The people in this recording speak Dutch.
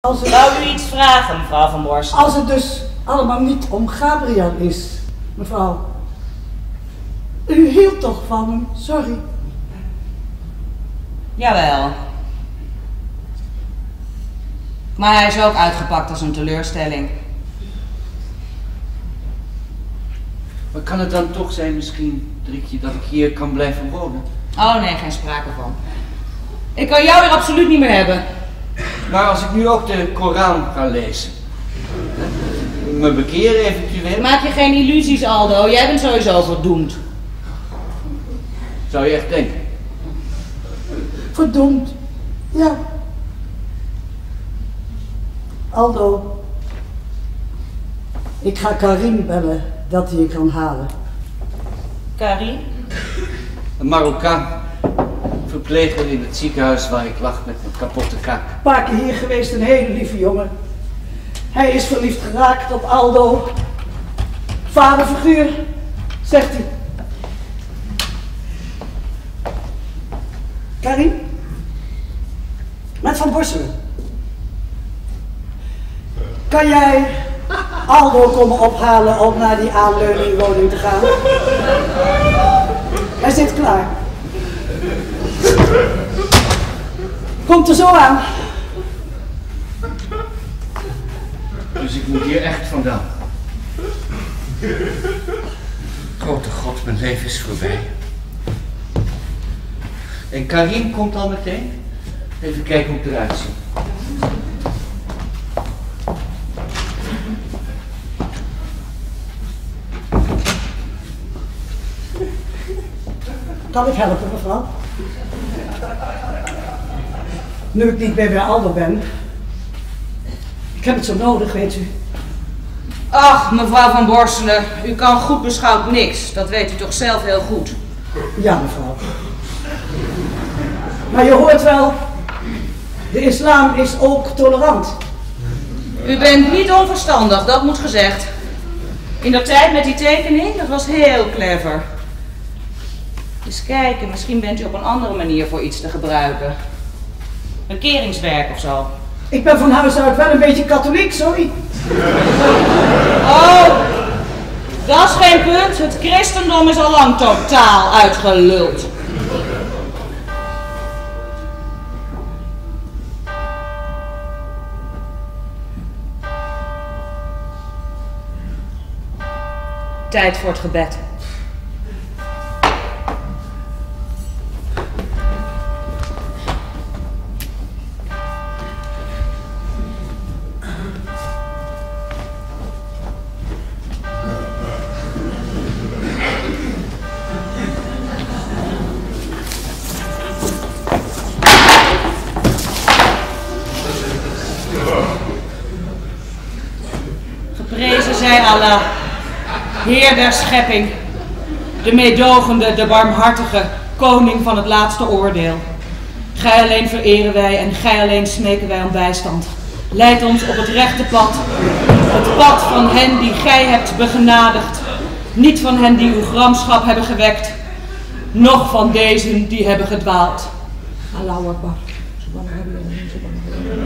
Wou u iets vragen, mevrouw Van Borst? Als het dus allemaal niet om Gabriel is, mevrouw. U hield toch van hem, sorry. Jawel. Maar hij is ook uitgepakt als een teleurstelling. Maar kan het dan toch zijn misschien, Driekje, dat ik hier kan blijven wonen? Oh nee, geen sprake van. Ik kan jou hier absoluut niet meer hebben. Maar als ik nu ook de Koran ga lezen, me bekeren eventueel... Maak je geen illusies, Aldo. Jij bent sowieso verdoemd. Zou je echt denken? Verdoemd, ja. Aldo, ik ga Karim bellen dat hij je kan halen. Karim? Een Marokkaan, verpleger in het ziekenhuis waar ik lag met een kapotte kaak. Een paar keer hier geweest, een hele lieve jongen. Hij is verliefd geraakt op Aldo. Vaderfiguur, zegt hij. Karim? Met Van Borselen. Kan jij Aldo komen ophalen om naar die aanleuningwoning te gaan? Hij zit klaar. Komt er zo aan. Dus ik moet hier echt vandaan. Grote God, mijn leven is voorbij. En Karim komt al meteen. Even kijken hoe het eruit ziet. Kan ik helpen, mevrouw? Nu ik niet meer bij Aldo ben. Ik heb het zo nodig, weet u. Ach, mevrouw Van Borselen, u kan goed beschouwd niks. Dat weet u toch zelf heel goed. Ja, mevrouw. Maar je hoort wel, de islam is ook tolerant. U bent niet onverstandig, dat moet gezegd. In dat tijd met die tekening, dat was heel clever. Dus kijken, misschien bent u op een andere manier voor iets te gebruiken. Een keringswerk of zo. Ik ben van huis uit wel een beetje katholiek, sorry. Oh, dat is geen punt. Het christendom is al lang totaal uitgeluld. Tijd voor het gebed. Geprezen zij Allah, Heer der schepping, de meedogende, de barmhartige, koning van het laatste oordeel. Gij alleen vereren wij en gij alleen smeken wij om bijstand. Leid ons op het rechte pad, het pad van hen die gij hebt begenadigd, niet van hen die uw gramschap hebben gewekt, noch van dezen die hebben gedwaald. Allahu Akbar.